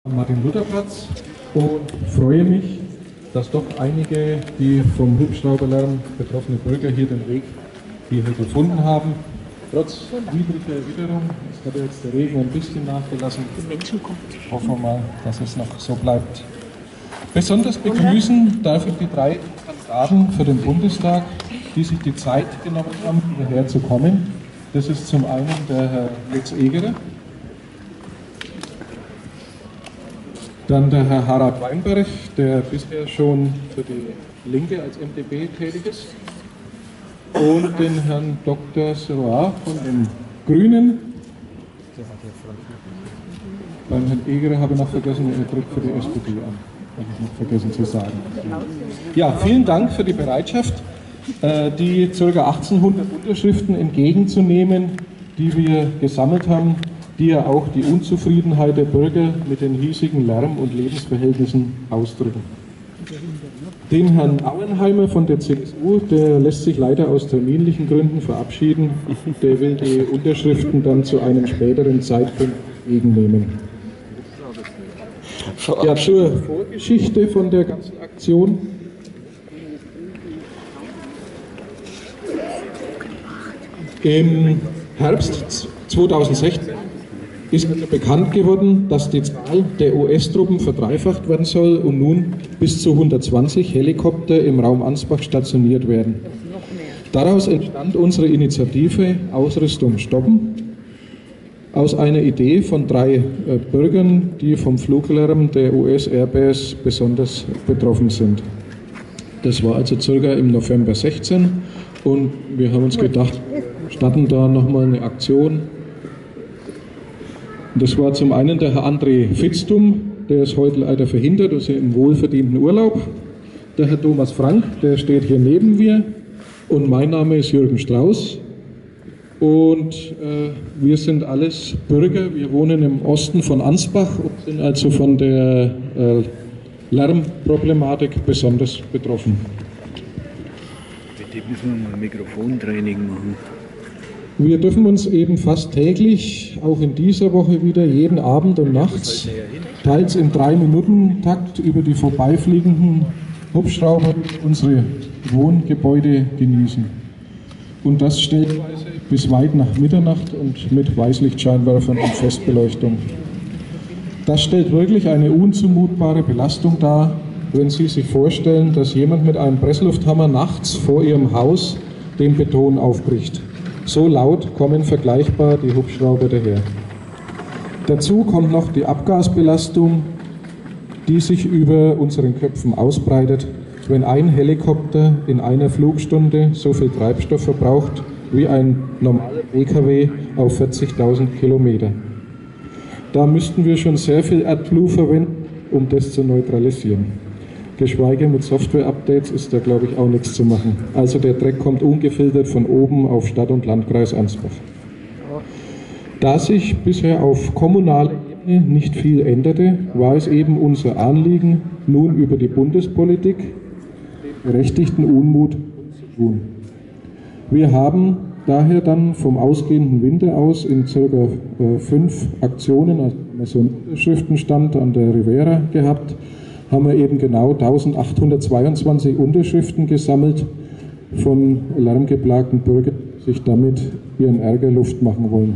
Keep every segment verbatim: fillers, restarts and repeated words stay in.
Martin-Luther-Platz und freue mich, dass doch einige, die vom Hubschrauberlärm betroffene Bürger hier den Weg hierher gefunden haben. Trotz widriger Witterung, es hat jetzt der Regen ein bisschen nachgelassen. Hoffen wir mal, dass es noch so bleibt. Besonders begrüßen darf ich die drei Kandidaten für den Bundestag, die sich die Zeit genommen haben, hierher zu kommen. Das ist zum einen der Herr Lutz Egerer, dann der Herr Harald Weinberg, der bisher schon für die Linke als M D B tätig ist, und den Herrn Doktor Serrois von den Grünen. Beim Herrn Egerer habe ich noch vergessen, er tritt für die S P D an. Habe ich noch vergessen zu sagen. Ja, vielen Dank für die Bereitschaft, die ca. achtzehnhundert Unterschriften entgegenzunehmen, die wir gesammelt haben, die ja auch die Unzufriedenheit der Bürger mit den hiesigen Lärm- und Lebensverhältnissen ausdrücken. Den Herrn Auenheimer von der C S U, der lässt sich leider aus terminlichen Gründen verabschieden. Der will die Unterschriften dann zu einem späteren Zeitpunkt entgegennehmen. Ja, zur Vorgeschichte von der ganzen Aktion. Im Herbst zweitausendsechzehn ist bekannt geworden, dass die Zahl der U S-Truppen verdreifacht werden soll und nun bis zu hundertzwanzig Helikopter im Raum Ansbach stationiert werden. Daraus entstand unsere Initiative Ausrüstung stoppen, aus einer Idee von drei äh, Bürgern, die vom Fluglärm der U S-Airbase besonders betroffen sind. Das war also circa im November sechzehn und wir haben uns gedacht, starten da nochmal eine Aktion. Das war zum einen der Herr André Fitztum, der ist heute leider verhindert, also im wohlverdienten Urlaub. Der Herr Thomas Frank, der steht hier neben mir. Und mein Name ist Jürgen Strauß. Und äh, wir sind alles Bürger, wir wohnen im Osten von Ansbach und sind also von der äh, Lärmproblematik besonders betroffen. Bitte müssen wir mal Mikrofontraining machen. Wir dürfen uns eben fast täglich, auch in dieser Woche wieder, jeden Abend und nachts, teils im drei Minuten Takt über die vorbeifliegenden Hubschrauber unsere Wohngebäude genießen. Und das stellenweise bis weit nach Mitternacht und mit Weißlichtscheinwerfern und Festbeleuchtung. Das stellt wirklich eine unzumutbare Belastung dar, wenn Sie sich vorstellen, dass jemand mit einem Presslufthammer nachts vor Ihrem Haus den Beton aufbricht. So laut kommen vergleichbar die Hubschrauber daher. Dazu kommt noch die Abgasbelastung, die sich über unseren Köpfen ausbreitet, wenn ein Helikopter in einer Flugstunde so viel Treibstoff verbraucht wie ein normaler P K W auf vierzigtausend Kilometer. Da müssten wir schon sehr viel AdBlue verwenden, um das zu neutralisieren. Geschweige mit Software-Updates ist da, glaube ich, auch nichts zu machen. Also der Dreck kommt ungefiltert von oben auf Stadt- und Landkreis Ansbach. Da sich bisher auf kommunaler Ebene nicht viel änderte, war es eben unser Anliegen, nun über die Bundespolitik den berechtigten Unmut zu tun. Wir haben daher dann vom ausgehenden Winter aus in circa äh, fünf Aktionen, also so einen Unterschriftenstand an der Riviera gehabt, haben wir eben genau eintausendachthundertzweiundzwanzig Unterschriften gesammelt von lärmgeplagten Bürgern, die sich damit ihren Ärger Luft machen wollen.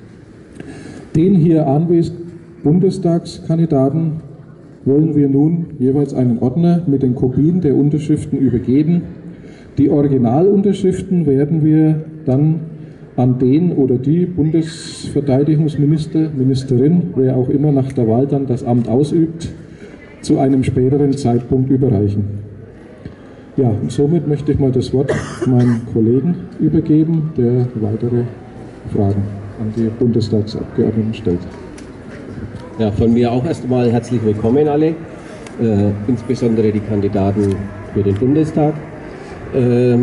Den hier anwesenden Bundestagskandidaten wollen wir nun jeweils einen Ordner mit den Kopien der Unterschriften übergeben. Die Originalunterschriften werden wir dann an den oder die Bundesverteidigungsminister, Ministerin, wer auch immer nach der Wahl dann das Amt ausübt, zu einem späteren Zeitpunkt überreichen. Ja, und somit möchte ich mal das Wort meinem Kollegen übergeben, der weitere Fragen an die Bundestagsabgeordneten stellt. Ja, von mir auch erst einmal herzlich willkommen alle, äh, insbesondere die Kandidaten für den Bundestag. Äh,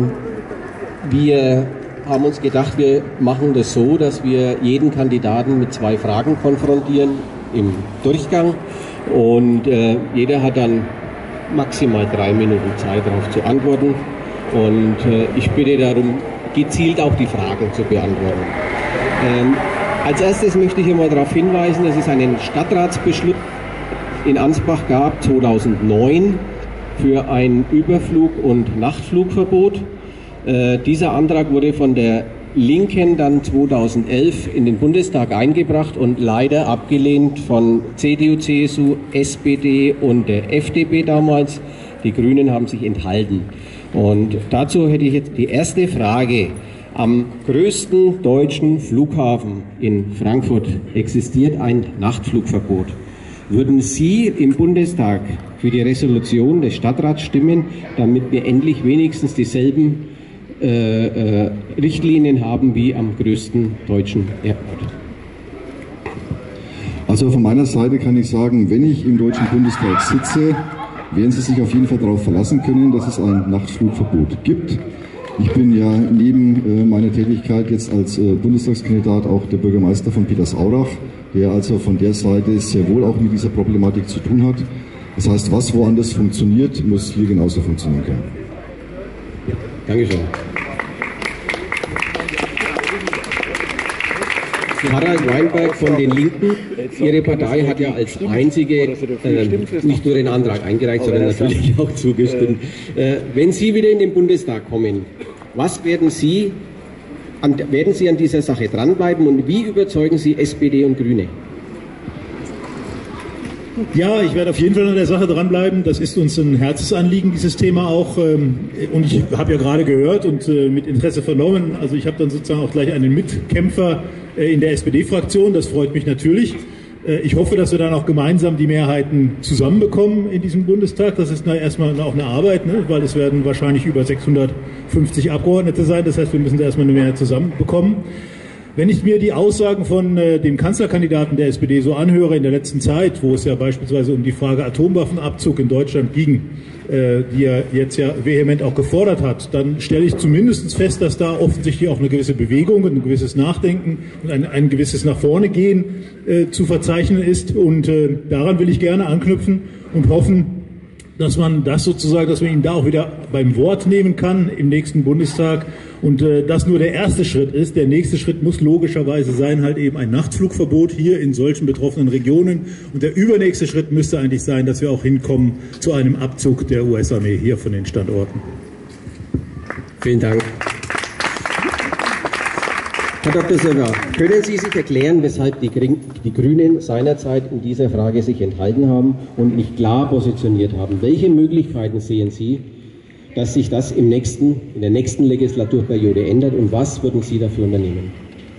wir haben uns gedacht, wir machen das so, dass wir jeden Kandidaten mit zwei Fragen konfrontieren im Durchgang. Und äh, jeder hat dann maximal drei Minuten Zeit, darauf zu antworten. Und äh, ich bitte darum, gezielt auch die Fragen zu beantworten. Ähm, als erstes möchte ich einmal darauf hinweisen, dass es einen Stadtratsbeschluss in Ansbach gab, zweitausendneun, für ein Überflug- und Nachtflugverbot. Äh, dieser Antrag wurde von der Linken dann zweitausendelf in den Bundestag eingebracht und leider abgelehnt von C D U, C S U, S P D und der F D P damals. Die Grünen haben sich enthalten. Und dazu hätte ich jetzt die erste Frage. Am größten deutschen Flughafen in Frankfurt existiert ein Nachtflugverbot. Würden Sie im Bundestag für die Resolution des Stadtrats stimmen, damit wir endlich wenigstens dieselben äh, äh, Richtlinien haben wie am größten deutschen Airport? Also von meiner Seite kann ich sagen, wenn ich im Deutschen Bundestag sitze, werden Sie sich auf jeden Fall darauf verlassen können, dass es ein Nachtflugverbot gibt. Ich bin ja neben äh, meiner Tätigkeit jetzt als äh, Bundestagskandidat auch der Bürgermeister von Petersaurach, der also von der Seite sehr wohl auch mit dieser Problematik zu tun hat. Das heißt, was woanders funktioniert, muss hier genauso funktionieren können. Dankeschön. Harald Weinberg von den Linken. Ihre Partei hat ja als einzige äh, nicht nur den Antrag eingereicht, sondern natürlich auch zugestimmt. Äh, wenn Sie wieder in den Bundestag kommen, was werden Sie, an, werden Sie an dieser Sache dranbleiben und wie überzeugen Sie S P D und Grüne? Ja, ich werde auf jeden Fall an der Sache dranbleiben. Das ist uns ein Herzensanliegen, dieses Thema auch. Und ich habe ja gerade gehört und mit Interesse vernommen, also ich habe dann sozusagen auch gleich einen Mitkämpfer in der S P D-Fraktion. Das freut mich natürlich. Ich hoffe, dass wir dann auch gemeinsam die Mehrheiten zusammenbekommen in diesem Bundestag. Das ist erstmal auch eine Arbeit, ne? Weil es werden wahrscheinlich über sechshundertfünfzig Abgeordnete sein. Das heißt, wir müssen da erstmal eine Mehrheit zusammenbekommen. Wenn ich mir die Aussagen von äh, dem Kanzlerkandidaten der S P D so anhöre in der letzten Zeit, wo es ja beispielsweise um die Frage Atomwaffenabzug in Deutschland ging, äh, die er jetzt ja vehement auch gefordert hat, dann stelle ich zumindest fest, dass da offensichtlich auch eine gewisse Bewegung und ein gewisses Nachdenken und ein, ein gewisses nach vorne gehen äh, zu verzeichnen ist. Und äh, daran will ich gerne anknüpfen und hoffen, dass man das sozusagen, dass man ihn da auch wieder beim Wort nehmen kann im nächsten Bundestag und äh, das nur der erste Schritt ist. Der nächste Schritt muss logischerweise sein, halt eben ein Nachtflugverbot hier in solchen betroffenen Regionen und der übernächste Schritt müsste eigentlich sein, dass wir auch hinkommen zu einem Abzug der U S-Armee hier von den Standorten. Vielen Dank. Herr Doktor Söller, können Sie sich erklären, weshalb die, die Grünen seinerzeit in dieser Frage sich enthalten haben und nicht klar positioniert haben? Welche Möglichkeiten sehen Sie, dass sich das im nächsten, in der nächsten Legislaturperiode ändert und was würden Sie dafür unternehmen?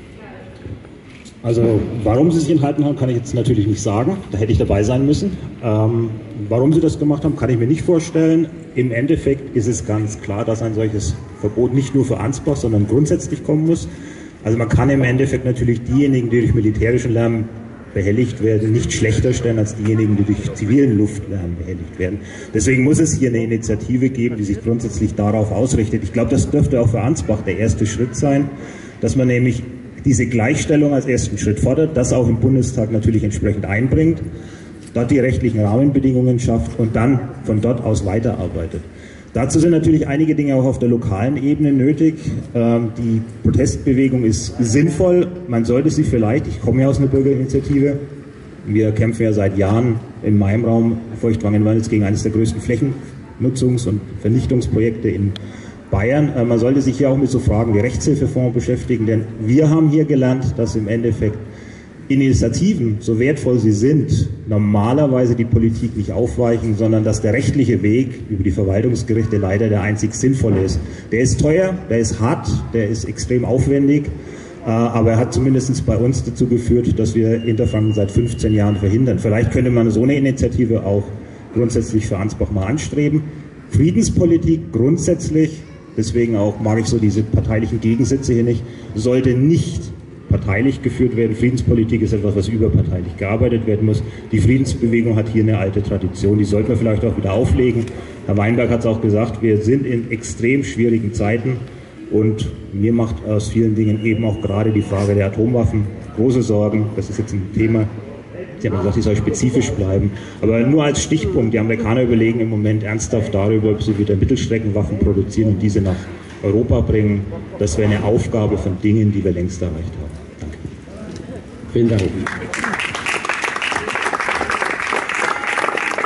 Also warum Sie sich enthalten haben, kann ich jetzt natürlich nicht sagen. Da hätte ich dabei sein müssen. Ähm, warum Sie das gemacht haben, kann ich mir nicht vorstellen. Im Endeffekt ist es ganz klar, dass ein solches Verbot nicht nur für Ansbach, sondern grundsätzlich kommen muss. Also man kann im Endeffekt natürlich diejenigen, die durch militärischen Lärm behelligt werden, nicht schlechter stellen als diejenigen, die durch zivilen Luftlärm behelligt werden. Deswegen muss es hier eine Initiative geben, die sich grundsätzlich darauf ausrichtet. Ich glaube, das dürfte auch für Ansbach der erste Schritt sein, dass man nämlich diese Gleichstellung als ersten Schritt fordert, das auch im Bundestag natürlich entsprechend einbringt, dort die rechtlichen Rahmenbedingungen schafft und dann von dort aus weiterarbeitet. Dazu sind natürlich einige Dinge auch auf der lokalen Ebene nötig. Ähm, die Protestbewegung ist sinnvoll. Man sollte sie vielleicht, ich komme ja aus einer Bürgerinitiative, wir kämpfen ja seit Jahren in meinem Raum Feuchtwangenwald gegen eines der größten Flächennutzungs- und Vernichtungsprojekte in Bayern. Äh, man sollte sich hier auch mit so Fragen wie Rechtshilfefonds beschäftigen, denn wir haben hier gelernt, dass im Endeffekt Initiativen, so wertvoll sie sind, normalerweise die Politik nicht aufweichen, sondern dass der rechtliche Weg über die Verwaltungsgerichte leider der einzig sinnvolle ist. Der ist teuer, der ist hart, der ist extrem aufwendig, aber er hat zumindest bei uns dazu geführt, dass wir Interfranken seit fünfzehn Jahren verhindern. Vielleicht könnte man so eine Initiative auch grundsätzlich für Ansbach mal anstreben. Friedenspolitik grundsätzlich, deswegen auch mag ich so diese parteilichen Gegensätze hier nicht, sollte nicht parteilich geführt werden. Friedenspolitik ist etwas, was überparteilich gearbeitet werden muss. Die Friedensbewegung hat hier eine alte Tradition, die sollten wir vielleicht auch wieder auflegen. Herr Weinberg hat es auch gesagt, wir sind in extrem schwierigen Zeiten und mir macht aus vielen Dingen eben auch gerade die Frage der Atomwaffen große Sorgen. Das ist jetzt ein Thema, Sie haben gesagt, ich soll spezifisch bleiben. Aber nur als Stichpunkt, die Amerikaner überlegen im Moment ernsthaft darüber, ob sie wieder Mittelstreckenwaffen produzieren und diese nach Europa bringen. Das wäre eine Aufgabe von Dingen, die wir längst erreicht haben. Danke. Vielen Dank.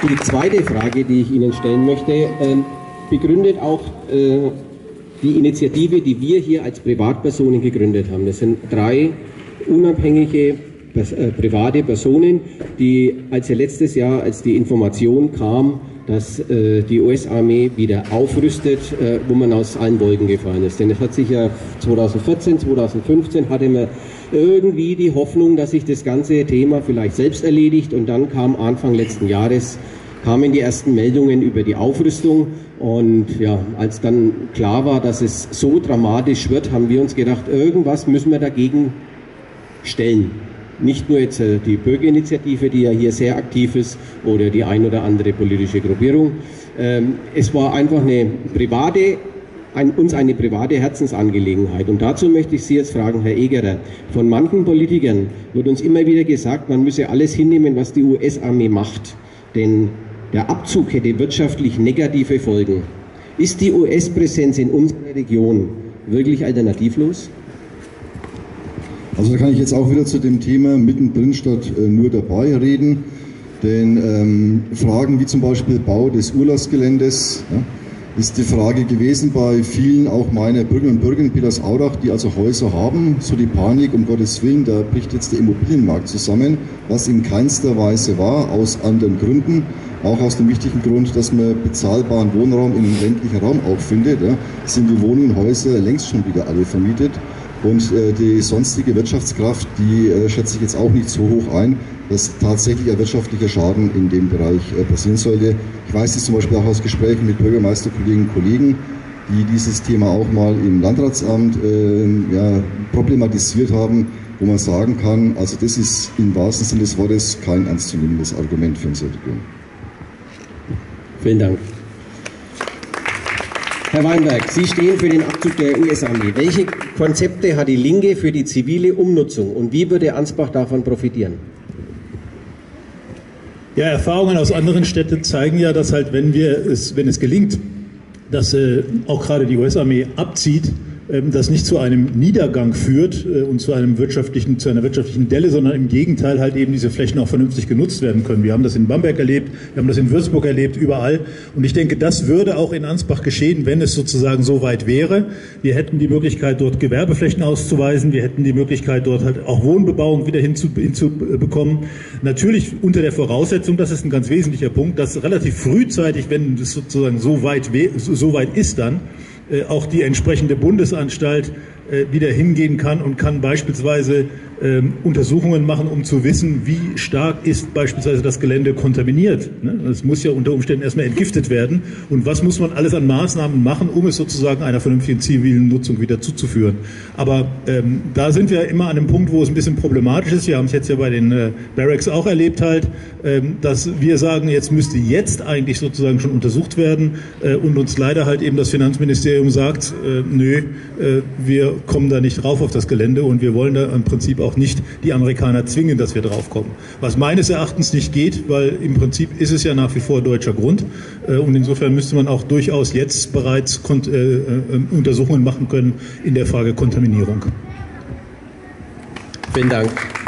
Die zweite Frage, die ich Ihnen stellen möchte, ähm, begründet auch äh, die Initiative, die wir hier als Privatpersonen gegründet haben. Das sind drei unabhängige pers äh, private Personen, die, als ja letztes Jahr, als die Information kam, dass äh, die U S-Armee wieder aufrüstet, äh, wo man aus allen Wolken gefallen ist. Denn es hat sich ja zweitausendvierzehn, zweitausendfünfzehn hatte man irgendwie die Hoffnung, dass sich das ganze Thema vielleicht selbst erledigt, und dann kam Anfang letzten Jahres kamen die ersten Meldungen über die Aufrüstung, und ja, als dann klar war, dass es so dramatisch wird, haben wir uns gedacht, irgendwas müssen wir dagegen stellen. Nicht nur jetzt äh, die Bürgerinitiative, die ja hier sehr aktiv ist, oder die ein oder andere politische Gruppierung. Ähm, es war einfach eine private, ein, uns eine private Herzensangelegenheit. Und dazu möchte ich Sie jetzt fragen, Herr Egerer. Von manchen Politikern wird uns immer wieder gesagt, man müsse alles hinnehmen, was die U S-Armee macht. Denn der Abzug hätte wirtschaftlich negative Folgen. Ist die U S-Präsenz in unserer Region wirklich alternativlos? Also da kann ich jetzt auch wieder zu dem Thema mittendrin statt äh, nur dabei reden, denn ähm, Fragen wie zum Beispiel Bau des Urlaubsgeländes, ja, ist die Frage gewesen bei vielen, auch meiner Bürgerinnen und Bürger in Petersaurach, die also Häuser haben, so die Panik, um Gottes Willen, da bricht jetzt der Immobilienmarkt zusammen, was in keinster Weise war, aus anderen Gründen, auch aus dem wichtigen Grund, dass man bezahlbaren Wohnraum im ländlichen Raum auch findet, ja, sind die Wohnungen, Häuser längst schon wieder alle vermietet. Und äh, die sonstige Wirtschaftskraft, die äh, schätze ich jetzt auch nicht so hoch ein, dass tatsächlich ein wirtschaftlicher Schaden in dem Bereich äh, passieren sollte. Ich weiß das zum Beispiel auch aus Gesprächen mit Bürgermeisterkolleginnen und Kollegen, die dieses Thema auch mal im Landratsamt äh, ja, problematisiert haben, wo man sagen kann, also das ist im wahrsten Sinne des Wortes kein ernstzunehmendes Argument für unsere Region. Vielen Dank. Herr Weinberg, Sie stehen für den Abzug der U S-Armee. Welche Konzepte hat die Linke für die zivile Umnutzung, und wie würde Ansbach davon profitieren? Ja, Erfahrungen aus anderen Städten zeigen ja, dass halt, wenn wir es, wenn es gelingt, dass äh, auch gerade die U S-Armee abzieht, äh, das nicht zu einem Niedergang führt äh, und zu einem wirtschaftlichen, zu einer wirtschaftlichen Delle, sondern im Gegenteil halt eben diese Flächen auch vernünftig genutzt werden können. Wir haben das in Bamberg erlebt, wir haben das in Würzburg erlebt, überall. Und ich denke, das würde auch in Ansbach geschehen, wenn es sozusagen so weit wäre. Wir hätten die Möglichkeit, dort Gewerbeflächen auszuweisen. Wir hätten die Möglichkeit, dort halt auch Wohnbebauung wieder hinzubekommen. Natürlich unter der Voraussetzung, das ist ein ganz wesentlicher Punkt, dass relativ frühzeitig, wenn es sozusagen so weit, so weit ist dann, auch die entsprechende Bundesanstalt äh, wieder hingehen kann und kann beispielsweise ähm, Untersuchungen machen, um zu wissen, wie stark ist beispielsweise das Gelände kontaminiert. Ne? Das muss ja unter Umständen erstmal entgiftet werden. Und was muss man alles an Maßnahmen machen, um es sozusagen einer vernünftigen zivilen Nutzung wieder zuzuführen? Aber ähm, da sind wir immer an einem Punkt, wo es ein bisschen problematisch ist. Wir haben es jetzt ja bei den äh, Barracks auch erlebt halt, ähm, dass wir sagen, jetzt müsste jetzt eigentlich sozusagen schon untersucht werden äh, und uns leider halt eben das Finanzministerium sagt, äh, nö, äh, wir kommen da nicht drauf auf das Gelände, und wir wollen da im Prinzip auch nicht die Amerikaner zwingen, dass wir draufkommen. Was meines Erachtens nicht geht, weil im Prinzip ist es ja nach wie vor deutscher Grund, äh, und insofern müsste man auch durchaus jetzt bereits Kont äh, äh, Untersuchungen machen können in der Frage Kontaminierung. Vielen Dank.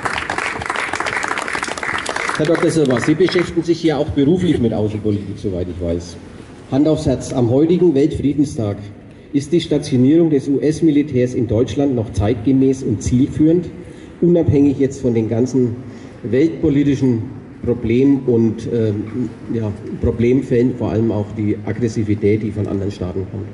Herr Doktor Silber, Sie beschäftigen sich ja auch beruflich mit Außenpolitik, soweit ich weiß. Hand aufs Herz, am heutigen Weltfriedenstag, ist die Stationierung des U S-Militärs in Deutschland noch zeitgemäß und zielführend, unabhängig jetzt von den ganzen weltpolitischen Problemen und äh, ja, Problemfällen, vor allem auch die Aggressivität, die von anderen Staaten kommt?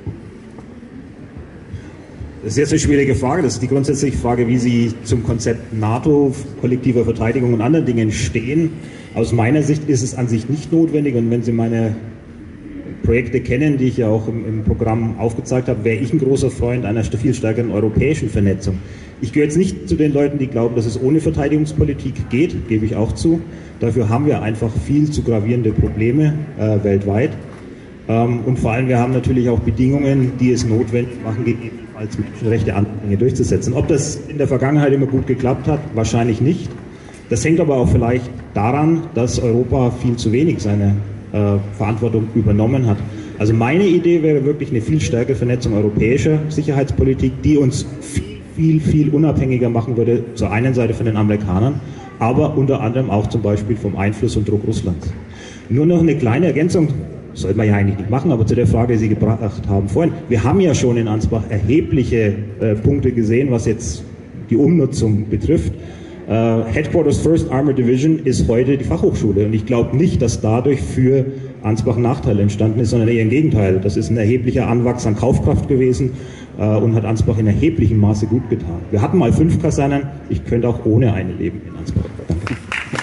Das ist jetzt eine schwierige Frage. Das ist die grundsätzliche Frage, wie Sie zum Konzept NATO, kollektiver Verteidigung und anderen Dingen stehen. Aus meiner Sicht ist es an sich nicht notwendig, und wenn Sie meine Projekte kennen, die ich ja auch im, im Programm aufgezeigt habe, wäre ich ein großer Freund einer viel stärkeren europäischen Vernetzung. Ich gehöre jetzt nicht zu den Leuten, die glauben, dass es ohne Verteidigungspolitik geht, gebe ich auch zu. Dafür haben wir einfach viel zu gravierende Probleme äh, weltweit. Ähm, und vor allem, wir haben natürlich auch Bedingungen, die es notwendig machen, gegebenenfalls Menschenrechte andere Dinge durchzusetzen. Ob das in der Vergangenheit immer gut geklappt hat, wahrscheinlich nicht. Das hängt aber auch vielleicht daran, dass Europa viel zu wenig seine äh, Verantwortung übernommen hat. Also meine Idee wäre wirklich eine viel stärkere Vernetzung europäischer Sicherheitspolitik, die uns viel, viel, viel unabhängiger machen würde, zur einen Seite von den Amerikanern, aber unter anderem auch zum Beispiel vom Einfluss und Druck Russlands. Nur noch eine kleine Ergänzung, soll man ja eigentlich nicht machen, aber zu der Frage, die Sie gebracht haben vorhin. Wir haben ja schon in Ansbach erhebliche äh, Punkte gesehen, was jetzt die Umnutzung betrifft. Uh, Headquarters First Armored Division ist heute die Fachhochschule und ich glaube nicht, dass dadurch für Ansbach ein Nachteil entstanden ist, sondern eher im Gegenteil. Das ist ein erheblicher Anwachs an Kaufkraft gewesen uh, und hat Ansbach in erheblichem Maße gut getan. Wir hatten mal fünf Kasernen, ich könnte auch ohne eine leben in Ansbach. Danke.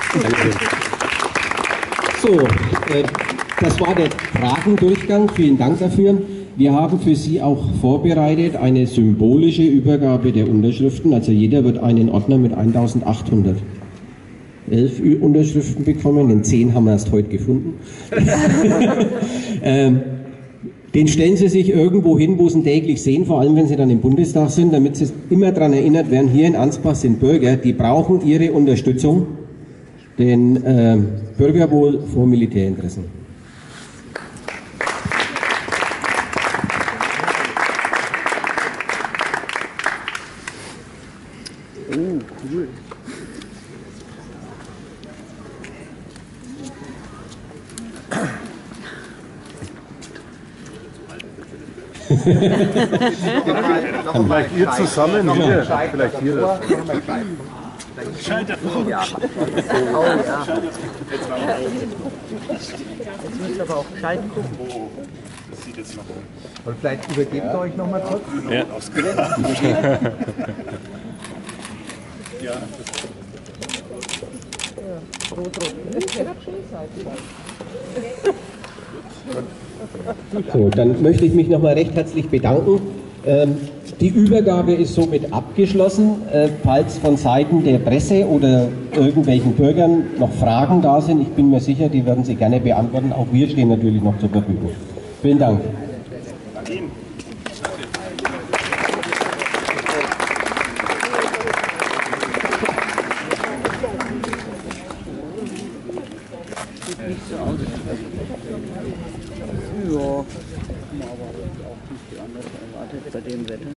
So, äh, das war der Fragendurchgang. Vielen Dank dafür. Wir haben für Sie auch vorbereitet eine symbolische Übergabe der Unterschriften. Also jeder wird einen Ordner mit eintausendachthundertelf Unterschriften bekommen. Den zehn haben wir erst heute gefunden. ähm, den stellen Sie sich irgendwo hin, wo Sie ihn täglich sehen, vor allem wenn Sie dann im Bundestag sind, damit Sie immer daran erinnert werden, hier in Ansbach sind Bürger, die brauchen Ihre Unterstützung, denn äh, Bürgerwohl vor Militärinteressen. Oh, cool. Vielleicht ihr zusammen hier, vielleicht hier das. Schalter. Oh ja. Oh ja. Jetzt müsst ihr aber auch gescheit gucken. Das sieht jetzt noch aus. Und vielleicht übergebt ihr euch noch mal kurz. Ja, Ja. So, dann möchte ich mich nochmal recht herzlich bedanken. Ähm, die Übergabe ist somit abgeschlossen. Äh, falls von Seiten der Presse oder irgendwelchen Bürgern noch Fragen da sind, ich bin mir sicher, die werden Sie gerne beantworten. Auch wir stehen natürlich noch zur Verfügung. Vielen Dank. Nicht so aus. Ja, aber auch nicht die andere erwartet bei dem Wetter.